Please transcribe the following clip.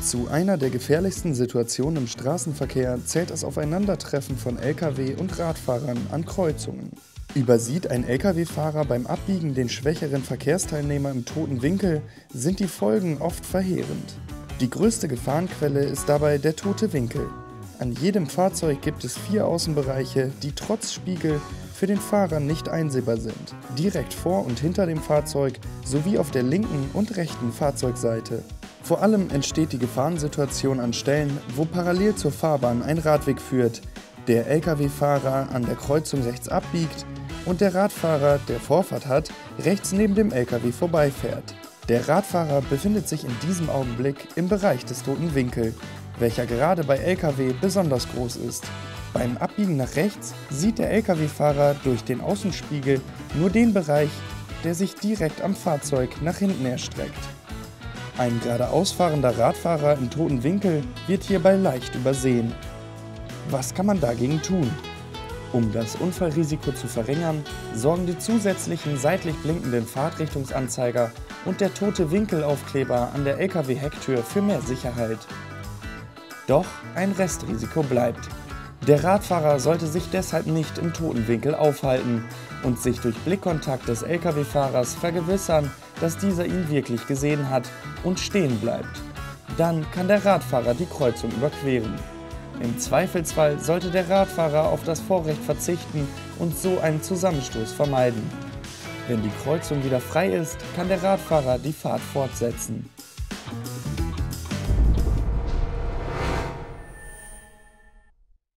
Zu einer der gefährlichsten Situationen im Straßenverkehr zählt das Aufeinandertreffen von Lkw und Radfahrern an Kreuzungen. Übersieht ein Lkw-Fahrer beim Abbiegen den schwächeren Verkehrsteilnehmer im toten Winkel, sind die Folgen oft verheerend. Die größte Gefahrenquelle ist dabei der tote Winkel. An jedem Fahrzeug gibt es 4 Außenbereiche, die trotz Spiegel für den Fahrer nicht einsehbar sind. Direkt vor und hinter dem Fahrzeug sowie auf der linken und rechten Fahrzeugseite. Vor allem entsteht die Gefahrensituation an Stellen, wo parallel zur Fahrbahn ein Radweg führt, der Lkw-Fahrer an der Kreuzung rechts abbiegt und der Radfahrer, der Vorfahrt hat, rechts neben dem Lkw vorbeifährt. Der Radfahrer befindet sich in diesem Augenblick im Bereich des toten Winkel, welcher gerade bei Lkw besonders groß ist. Beim Abbiegen nach rechts sieht der Lkw-Fahrer durch den Außenspiegel nur den Bereich, der sich direkt am Fahrzeug nach hinten erstreckt. Ein geradeaus fahrender Radfahrer im toten Winkel wird hierbei leicht übersehen. Was kann man dagegen tun? Um das Unfallrisiko zu verringern, sorgen die zusätzlichen seitlich blinkenden Fahrtrichtungsanzeiger und der tote Winkelaufkleber an der Lkw-Hecktür für mehr Sicherheit. Doch ein Restrisiko bleibt. Der Radfahrer sollte sich deshalb nicht im toten Winkel aufhalten und sich durch Blickkontakt des Lkw-Fahrers vergewissern, dass dieser ihn wirklich gesehen hat und stehen bleibt. Dann kann der Radfahrer die Kreuzung überqueren. Im Zweifelsfall sollte der Radfahrer auf das Vorrecht verzichten und so einen Zusammenstoß vermeiden. Wenn die Kreuzung wieder frei ist, kann der Radfahrer die Fahrt fortsetzen.